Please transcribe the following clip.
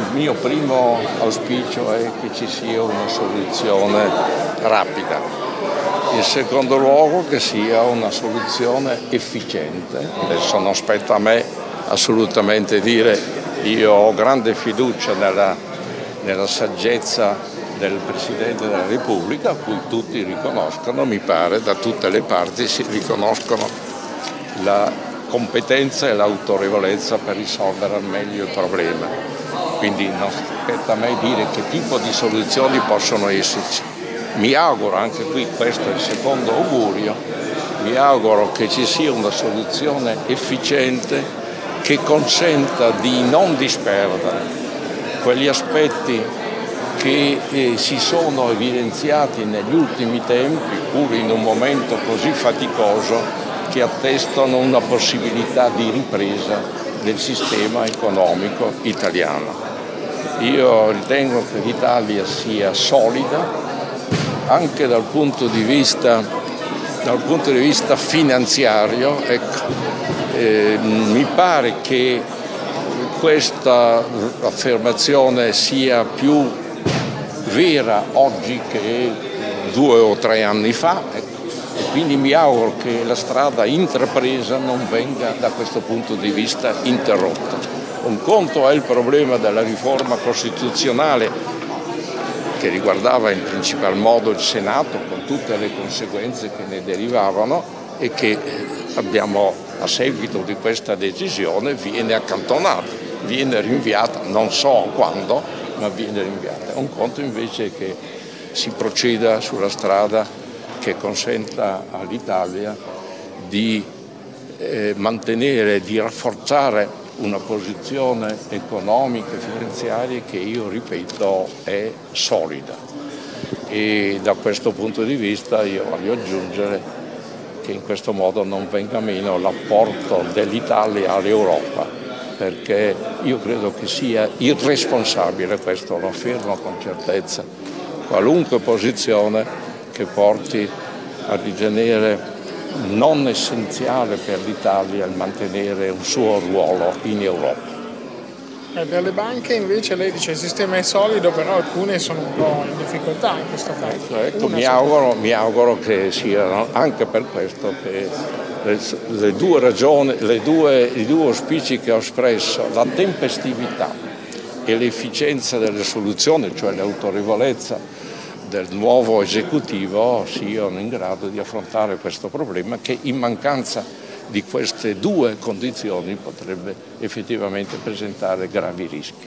mio primo auspicio è che ci sia una soluzione rapida. In secondo luogo che sia una soluzione efficiente. Adesso non spetta a me assolutamente dire, io ho grande fiducia nella saggezza del Presidente della Repubblica, a cui tutti riconoscono, mi pare da tutte le parti si riconoscono la competenza e l'autorevolezza per risolvere al meglio il problema. Quindi non spetta a me dire che tipo di soluzioni possono esserci. Mi auguro, anche qui questo è il secondo augurio, mi auguro che ci sia una soluzione efficiente che consenta di non disperdere quegli aspetti che si sono evidenziati negli ultimi tempi, pur in un momento così faticoso, che attestano una possibilità di ripresa del sistema economico italiano. Io ritengo che l'Italia sia solida anche dal punto di vista finanziario. Mi pare che questa affermazione sia più vera oggi che 2 o 3 anni fa. E quindi mi auguro che la strada intrapresa non venga da questo punto di vista interrotta. Un conto è il problema della riforma costituzionale che riguardava in principal modo il Senato con tutte le conseguenze che ne derivavano e che a seguito di questa decisione viene accantonata, viene rinviata, non so quando, ma viene rinviata. Un conto invece che si proceda sulla strada che consenta all'Italia di mantenere, di rafforzare una posizione economica e finanziaria che io ripeto è solida. E da questo punto di vista io voglio aggiungere che in questo modo non venga meno l'apporto dell'Italia all'Europa, perché io credo che sia irresponsabile, questo lo affermo con certezza, qualunque posizione che porti a ritenere non essenziale per l'Italia il mantenere un suo ruolo in Europa. Per le banche invece lei dice il sistema è solido, però alcune sono un po' in difficoltà in questo caso. Ecco, mi auguro che siano anche per questo che i due auspici che ho espresso, la tempestività e l'efficienza delle soluzioni, cioè l'autorevolezza del nuovo esecutivo, siano in grado di affrontare questo problema che in mancanza di queste due condizioni potrebbe effettivamente presentare gravi rischi.